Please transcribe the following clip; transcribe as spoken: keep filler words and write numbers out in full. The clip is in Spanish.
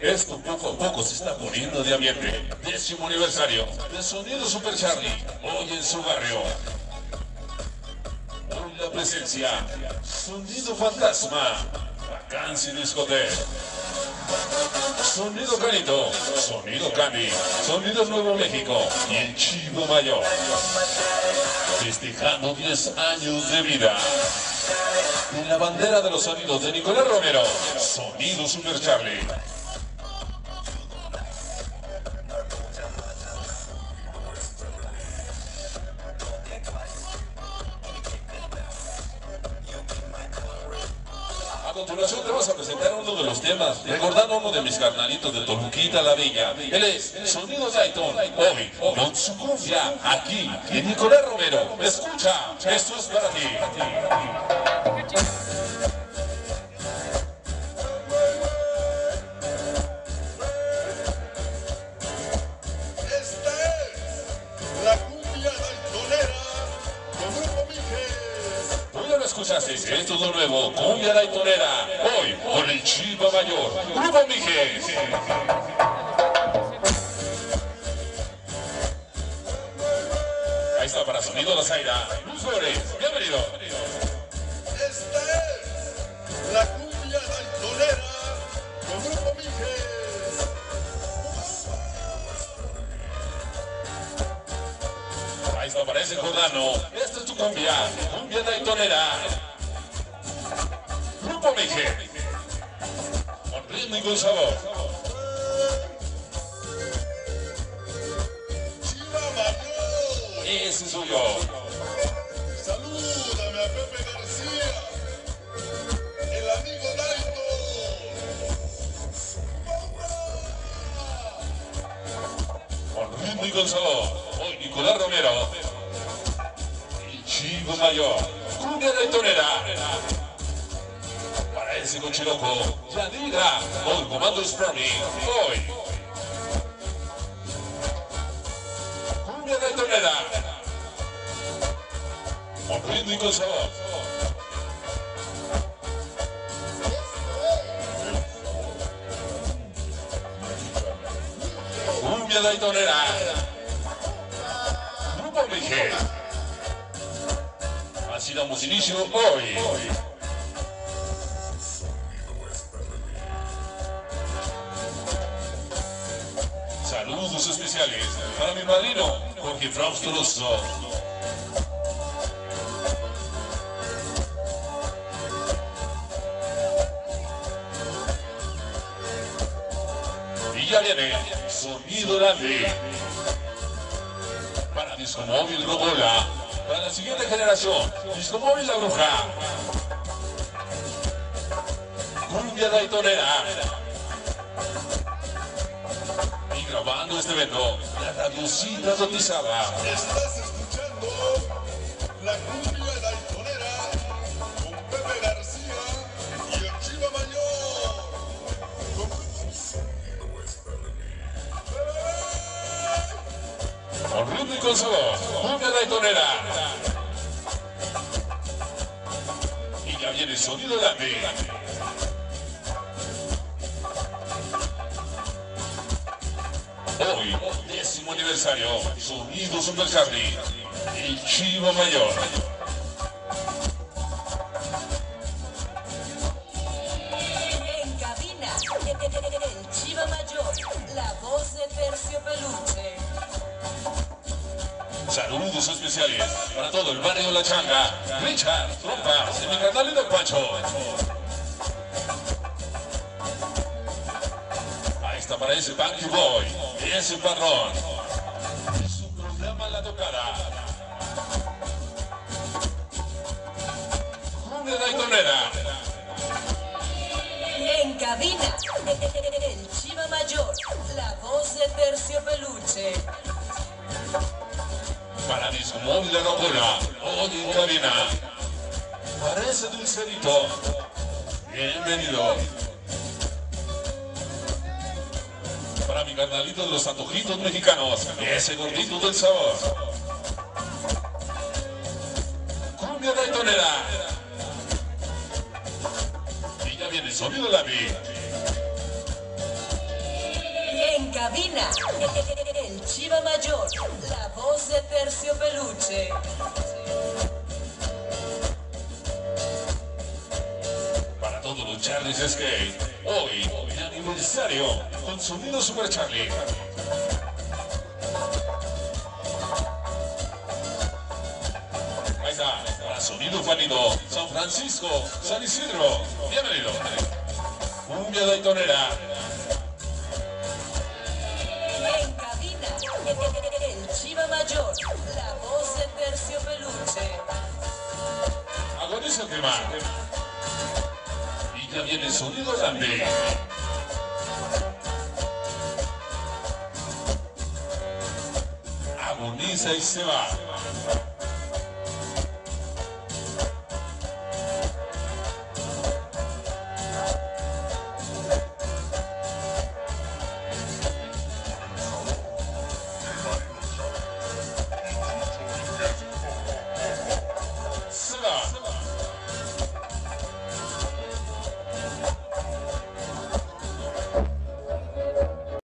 Esto poco a poco se está poniendo de ambiente. Décimo aniversario de Sonido Super Charlie, hoy en su barrio. Hoy la presencia, Sonido Fantasma, Vacancy Discoteca. Sonido Canito, Sonido Candy, Sonido Nuevo México y el Chivo Mayor. Festejando diez años de vida. En la bandera de los sonidos de Nicolás Romero, Sonido Super Charlie. A continuación te vas a presentar uno de los temas, recordando a uno de mis carnalitos de Toluquita la Bella. Él es Sonido Dayton, hoy con su cumbia, aquí en Nicolás Romero. Escucha, esto es para ti. Escuchaste, esto es lo nuevo, Cumbia Daytonera, hoy con el Chivo Mayor, Grupo Mijes. Ahí está para Sonido La Zaira, Luis Flores, bienvenido. Esta es la Cumbia Daytonera con Grupo Mijes. Ahí está para ese Jordano, esta es tu cumbia, Cumbia Daytonera. Grupo Mijes, con ritmo y con sabor. Chiva Mayor. Ese soy yo. Salúdame a Pepe García, el amigo Dayton. Con ritmo y con sabor, hoy Nicolás Romero, el Chivo Mayor, Cumbia Daytonera. Para ese coche loco, Yadira, hoy Comando Sperming, hoy. Cumbia Daytonera, con ritmo y con sabor. Cumbia Daytonera, Grupo Mijes. Así damos inicio hoy. Saludos especiales para mi padrino, Jorge Frausto Rosso. Y ya viene Sonido Dandy. Para Disco Móvil Robola. Para la siguiente generación, Disco Móvil La Bruja. Cumbia Daytonera. Y grabando este evento, la Radiocita Notizaba. Estás escuchando la Cumbia Daytonera con Pepe García y el Chiva Mayor. Con ritmo y con sabor, Cumbia Daytonera. Y ya viene Sonido Dandy. Hoy, décimo aniversario, Sonido Super Charlie, el Chivo Mayor. En cabina, el Chivo Mayor, la voz de Terciopeluche. Saludos especiales para todo el barrio La Changa, Richard, Trompas, y mi carnalito Pancho. Ahí está para ese Punky Boy, ese parrón. Su programa La Tocada. Cumbia Daytonera. En cabina, el Chivo Mayor, la voz de Terciopeluche. Para Disco Móvil La Rocola, hoy en cabina. Para ese dulcerito, bienvenido. Para mi carnalito de los antojitos mexicanos, ese gordito del sabor. Cumbia Daytonera. Y ya viene Sonido Dandy. cabina, el Chiva Mayor, la voz de Terciopeluche. Para todos los Charlies Skate, hoy, de aniversario, con sonido Super Charlie. Ahí está, para sonido Juanito, San Francisco, San Isidro. Bienvenido. Cumbia Daytonera. En cabina, el Chiva Mayor, la voz de Terciopeluche. Agoniza el tema. Y ya viene el sonido grande. Agoniza y se va.